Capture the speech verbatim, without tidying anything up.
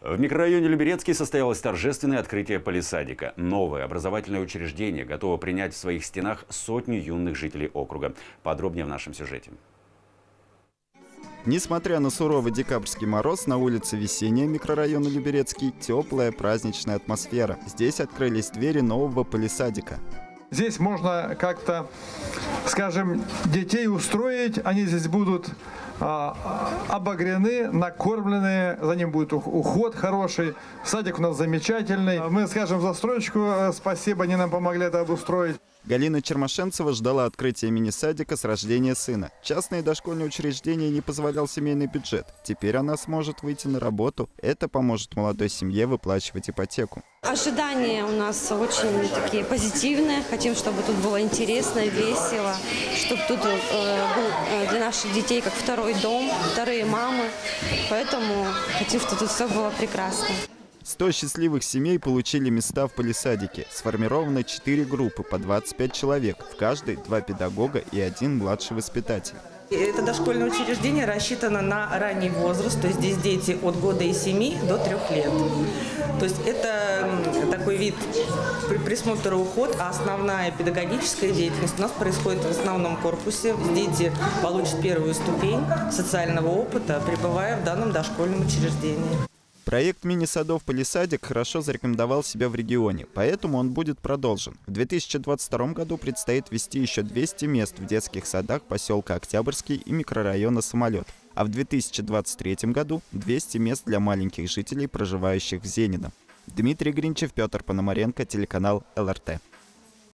В микрорайоне Люберецкий состоялось торжественное открытие палисадика. Новое образовательное учреждение готово принять в своих стенах сотню юных жителей округа. Подробнее в нашем сюжете. Несмотря на суровый декабрьский мороз, на улице Весенняя микрорайона Люберецкий теплая праздничная атмосфера. Здесь открылись двери нового палисадика. Здесь можно как-то, скажем, детей устроить, они здесь будут а, обогрены, накормлены, за ним будет уход хороший. Садик у нас замечательный. Мы скажем застройщику спасибо, они нам помогли это обустроить. Галина Чермашенцева ждала открытия мини-садика с рождения сына. Частные дошкольные учреждения не позволял семейный бюджет. Теперь она сможет выйти на работу. Это поможет молодой семье выплачивать ипотеку. Ожидания у нас очень такие позитивные. Хотим, чтобы тут было интересно, весело, чтобы тут э, был для наших детей как второй дом, вторые мамы. Поэтому хотим, чтобы тут все было прекрасно. сто счастливых семей получили места в палисадике. Сформированы четыре группы по двадцать пять человек. В каждой два педагога и один младший воспитатель. Это дошкольное учреждение рассчитано на ранний возраст, то есть здесь дети от года и семи до трех лет. То есть это такой вид присмотра, уход, а основная педагогическая деятельность у нас происходит в основном корпусе. Дети получат первую ступень социального опыта, пребывая в данном дошкольном учреждении. Проект мини-садов «Палисадик» хорошо зарекомендовал себя в регионе, поэтому он будет продолжен. В две тысячи двадцать втором году предстоит ввести еще двести мест в детских садах поселка Октябрьский и микрорайона Самолет. А в две тысячи двадцать третьем году двести мест для маленьких жителей, проживающих в Зенино. Дмитрий Гринчев, Петр Пономаренко, телеканал эл эр тэ.